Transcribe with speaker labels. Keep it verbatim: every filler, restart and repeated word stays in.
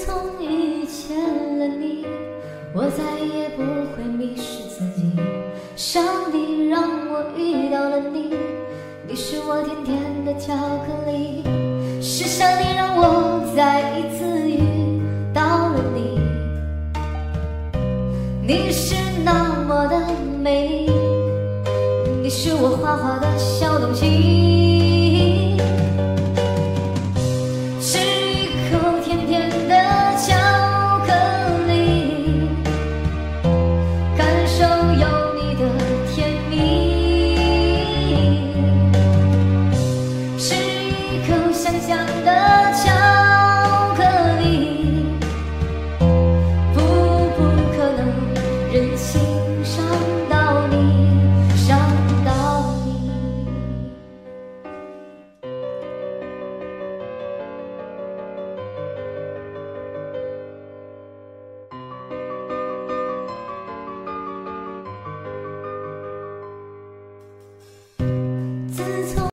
Speaker 1: 从遇见了你，我再也不会迷失自己。上帝让我遇到了你，你是我甜甜的巧克力，是上帝让我再一次遇到了你。你是那么的美丽，你是我画画的小东西。